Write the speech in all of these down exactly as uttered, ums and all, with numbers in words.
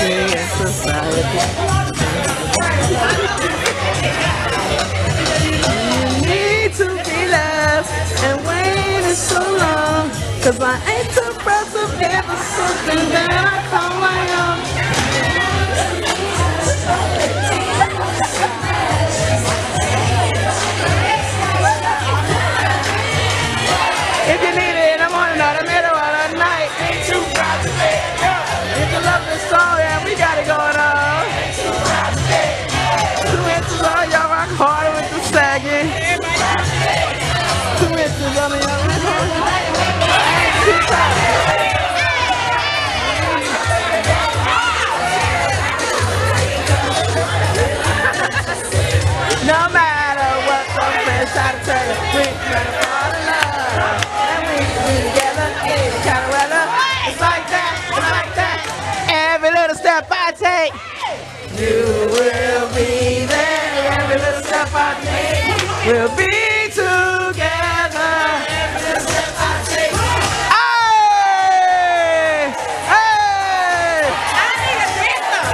in society. You need to be loved and waiting so long, cause I ain't too proud to give us something that I call my own. If you need it in the morning or the middle of the night, ain't too proud to be. If you love this song, yeah, we got it going on. Two inches on y'all rock harder with the sagging. Two inches on y'all rock harder. No matter what the friends try to tell you, we gonna fall in love. And we be together, any kind of weather. It's like that, it's like that. Every little step I take, you will be there. Every little step I take, we'll be together. Every little step I take. Hey! Hey! I need a dancer.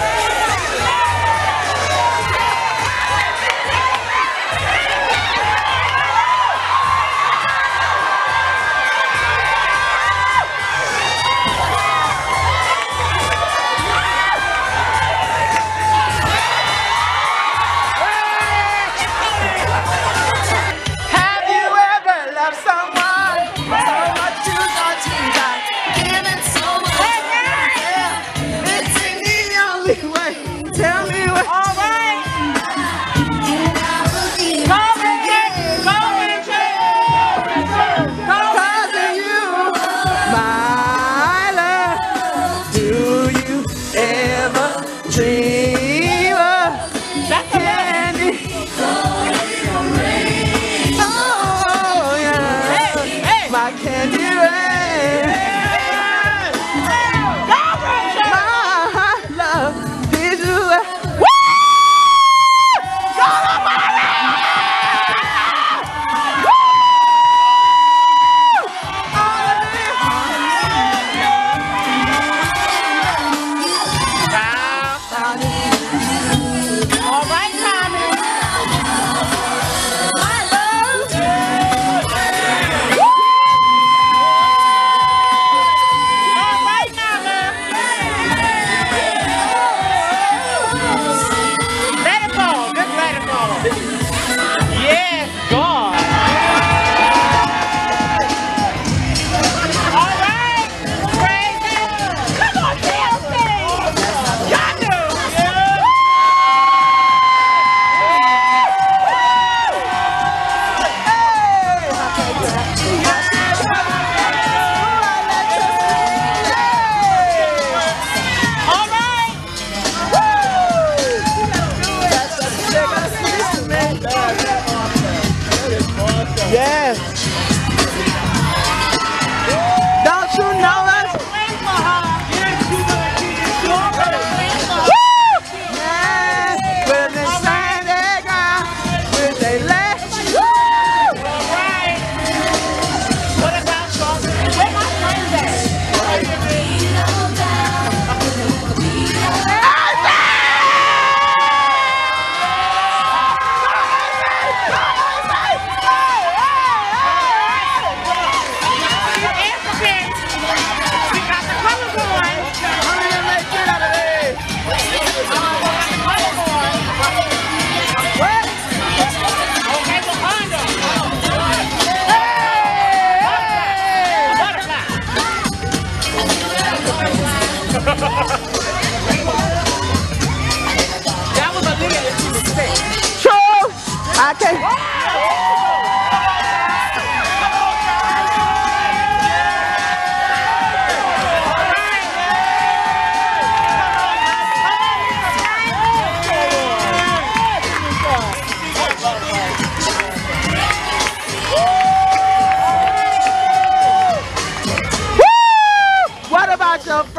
Yeah. Don't you know us? Yeah. With the sand they got, with they left. All right. What about y'all? Where my friends at? That was a nigga that you mistake. True. I can't. What about your friend?